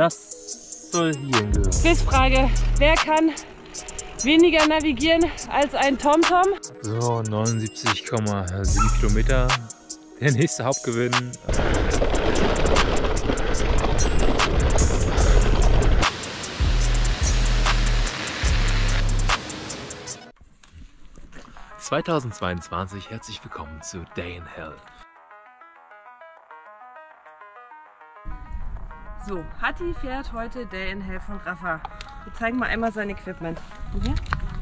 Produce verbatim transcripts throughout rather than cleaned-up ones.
Das soll hierhin gehören. Quizfrage: Wer kann weniger navigieren als ein TomTom? So, neunundsiebzig Komma sieben Kilometer. Der nächste Hauptgewinn. zweitausendzweiundzwanzig, herzlich willkommen zu Day in Hell. So, Hatti fährt heute Day in Hell von Rafa. Wir zeigen mal einmal sein Equipment. Hier.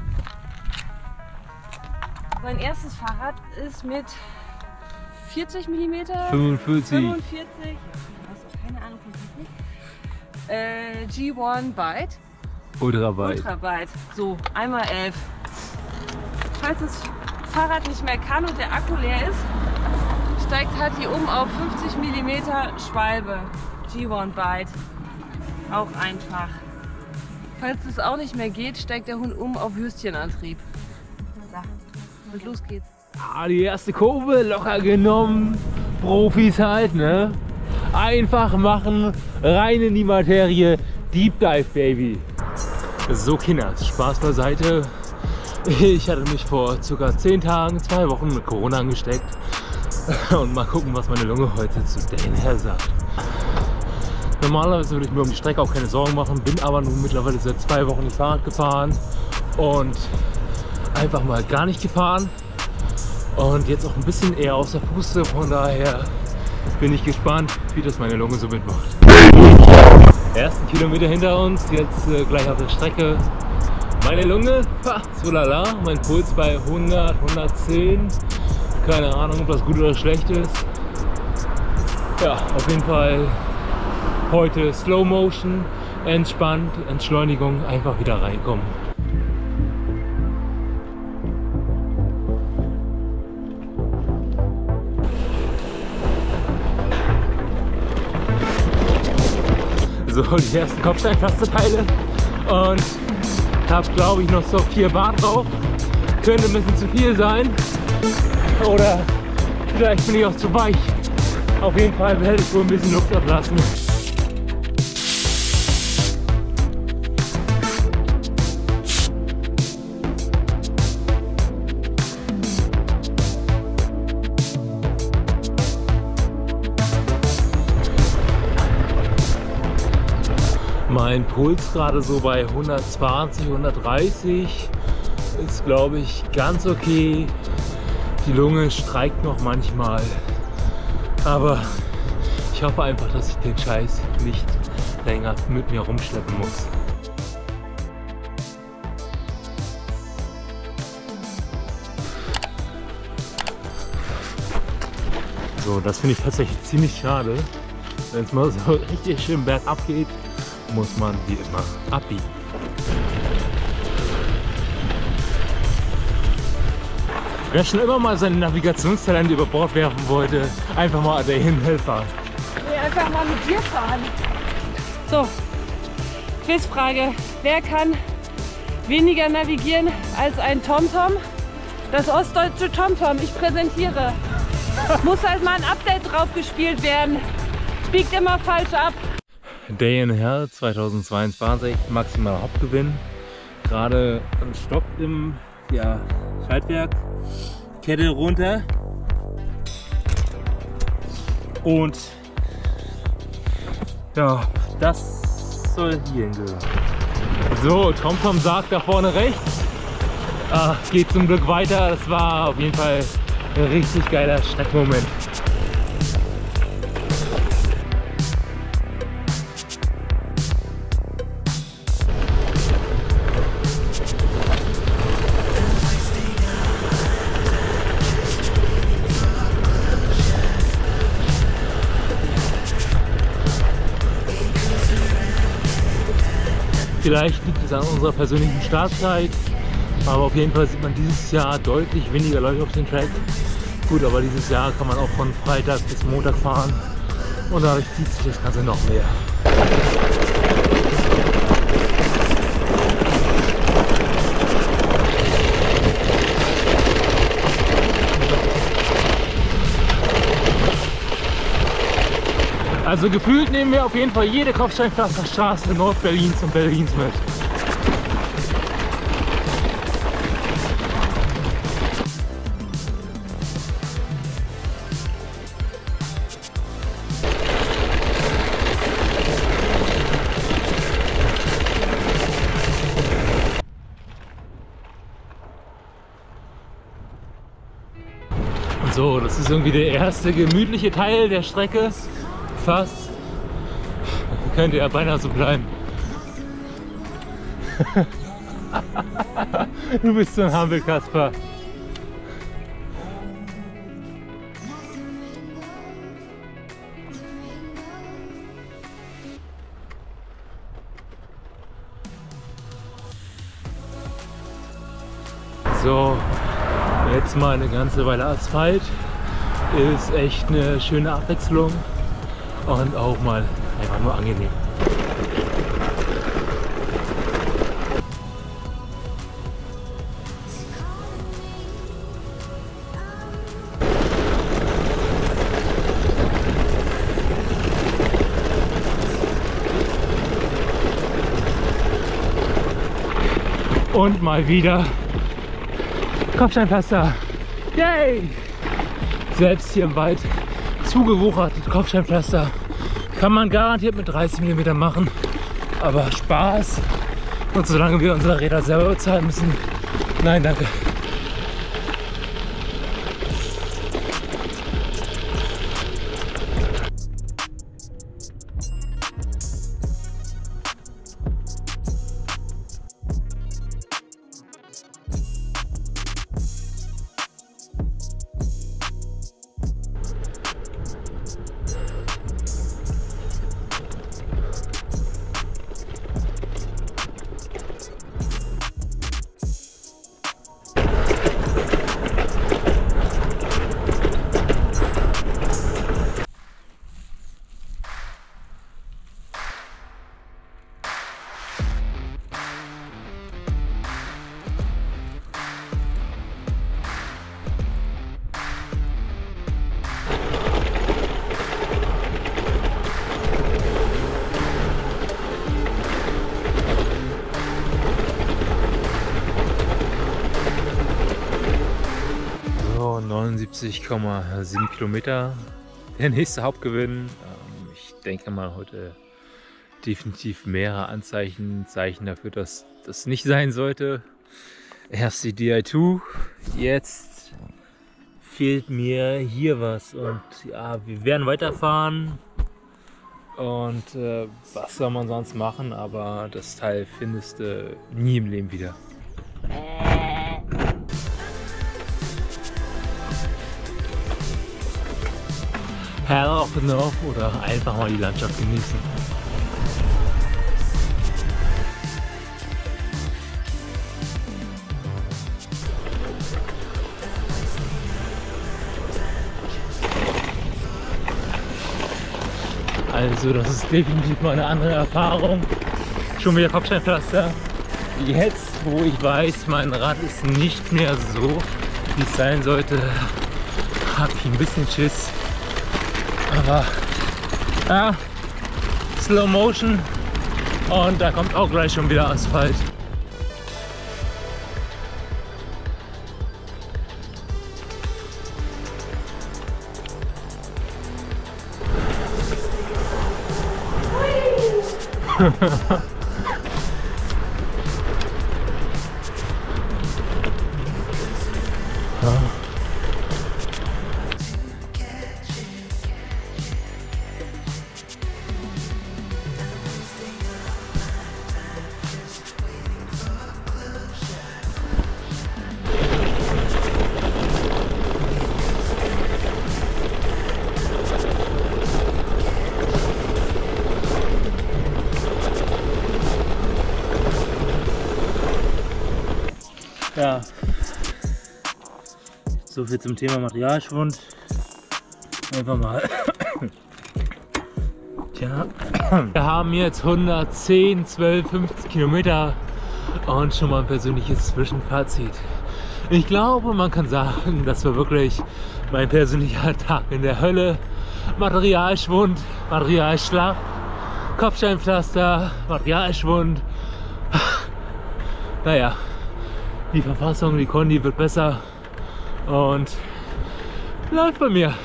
Sein erstes Fahrrad ist mit vierzig Millimeter, fünfundvierzig, fünfundvierzig, ich weiß auch keine Ahnung von Technik, äh, G eins Byte, Ultrabyte. Ultrabyte, so einmal elf. Falls das Fahrrad nicht mehr kann und der Akku leer ist, steigt Hatti um auf fünfzig Millimeter Schwalbe, G eins Byte, auch einfach. Falls es auch nicht mehr geht, steigt der Hund um auf Würstchenantrieb. Und los geht's. Ah, die erste Kurve locker genommen. Profis halt, ne? Einfach machen, rein in die Materie. Deep Dive, Baby. So, Kinder, Spaß beiseite. Ich hatte mich vor ca. zehn Tagen, zwei Wochen mit Corona angesteckt. Und mal gucken, was meine Lunge heute zu Day in Hell sagt. Normalerweise würde ich mir um die Strecke auch keine Sorgen machen, bin aber nun mittlerweile seit zwei Wochen nicht Fahrrad gefahren und einfach mal gar nicht gefahren. Und jetzt auch ein bisschen eher aus der Puste, von daher bin ich gespannt, wie das meine Lunge so mitmacht. Ersten Kilometer hinter uns, jetzt äh, gleich auf der Strecke. Meine Lunge, ha, so lala, mein Puls bei hundert, hundertzehn. Keine Ahnung, ob das gut oder schlecht ist. Ja, auf jeden Fall heute Slow Motion, entspannt, Entschleunigung, einfach wieder reinkommen. So, die ersten Kopfsteinpflasterteile und habe, glaube ich, noch so vier Bar drauf. Könnte ein bisschen zu viel sein oder vielleicht bin ich auch zu weich. Auf jeden Fall werde ich wohl ein bisschen Luft ablassen. Mein Puls gerade so bei hundertzwanzig, hundertdreißig ist, glaube ich, ganz okay. Die Lunge streikt noch manchmal, aber ich hoffe einfach, dass ich den Scheiß nicht länger mit mir rumschleppen muss. So, das finde ich tatsächlich ziemlich schade. Wenn es mal so richtig schön bergab geht, muss man wie immer abbiegen. Wer schon immer mal sein Navigationstalent über Bord werfen wollte, einfach mal Day in Hell fahren. Nee, einfach mal mit dir fahren. So, Quizfrage: Wer kann weniger navigieren als ein TomTom? Das ostdeutsche TomTom, ich präsentiere. Muss halt mal ein Update drauf gespielt werden. Biegt immer falsch ab. Day in Hell zweitausendzweiundzwanzig, maximaler Hauptgewinn. Gerade ein Stock im ja, Schaltwerk, Kette runter und ja, das soll hierhin gehören. So, TomTom sagt da vorne rechts, ah, geht zum Glück weiter. Das war auf jeden Fall ein richtig geiler Schreckmoment. Vielleicht liegt es an unserer persönlichen Startzeit, aber auf jeden Fall sieht man dieses Jahr deutlich weniger Leute auf den Track. Gut, aber dieses Jahr kann man auch von Freitag bis Montag fahren und dadurch zieht sich das Ganze noch mehr. Also gefühlt nehmen wir auf jeden Fall jede Kopfsteinpflasterstraße Nordberlins und Berlins mit. So, das ist irgendwie der erste gemütliche Teil der Strecke. Fast. Könnte ja beinahe so bleiben. Du bist so ein Hampel, Kasper. So, jetzt mal eine ganze Weile Asphalt. Ist echt eine schöne Abwechslung und auch mal einfach nur angenehm. Und mal wieder Kopfsteinpflaster. Yay! Selbst hier im Wald zugewuchert Kopfsteinpflaster. Kann man garantiert mit dreißig Millimeter machen. Aber Spaß. Und solange wir unsere Räder selber bezahlen müssen, nein, danke. neunundsiebzig Komma sieben Kilometer, der nächste Hauptgewinn. Ich denke mal heute definitiv mehrere Anzeichen, Zeichen dafür, dass das nicht sein sollte. Erst die D I zwei, jetzt fehlt mir hier was und ja, wir werden weiterfahren und äh, was soll man sonst machen, aber das Teil findest du nie im Leben wieder. Hell of enough oder einfach mal die Landschaft genießen. Also das ist definitiv mal eine andere Erfahrung. Schon wieder Kopfsteinpflaster. Jetzt, wo ich weiß, mein Rad ist nicht mehr so, wie es sein sollte, habe ich ein bisschen Schiss. Aber ja, Slow Motion und da kommt auch gleich schon wieder Asphalt. Ja, so viel zum Thema Materialschwund. Einfach mal. Tja, wir haben jetzt hundertzehn, zwölf, fünfzehn Kilometer und schon mal ein persönliches Zwischenfazit. Ich glaube, man kann sagen, das war wirklich mein persönlicher Tag in der Hölle. Materialschwund, Materialschlag, Kopfsteinpflaster, Materialschwund. Naja, die Verfassung, die Kondi wird besser und läuft bei mir.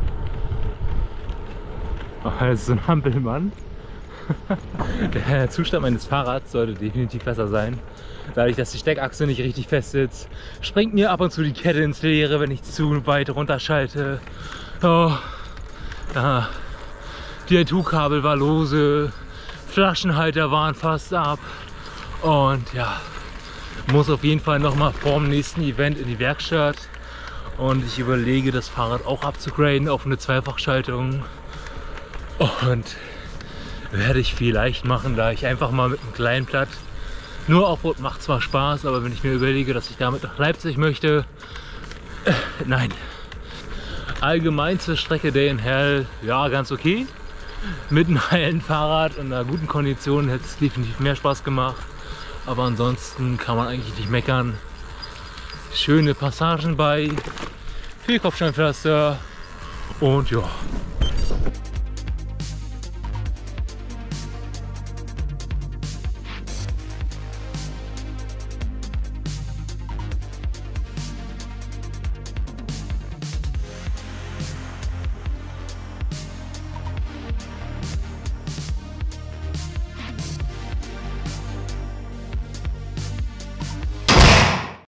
Oh, das ist so ein Hampelmann. Der Zustand meines Fahrrads sollte definitiv besser sein. Dadurch, dass die Steckachse nicht richtig fest sitzt, springt mir ab und zu die Kette ins Leere, wenn ich zu weit runterschalte. Oh, ja. Die I zwei Kabel war lose, Flaschenhalter waren fast ab und ja, muss auf jeden Fall noch mal vor dem nächsten Event in die Werkstatt und ich überlege, das Fahrrad auch abzugraden auf eine Zweifachschaltung und werde ich vielleicht machen, da ich einfach mal mit einem kleinen Blatt nur Offroad macht zwar Spaß, aber wenn ich mir überlege, dass ich damit nach Leipzig möchte, äh, nein. Allgemein zur Strecke Day in Hell, ja, ganz okay. Mit einem heilen Fahrrad und einer guten Kondition hätte es definitiv mehr Spaß gemacht. Aber ansonsten kann man eigentlich nicht meckern. Schöne Passagen bei, viel Kopfsteinpflaster und ja.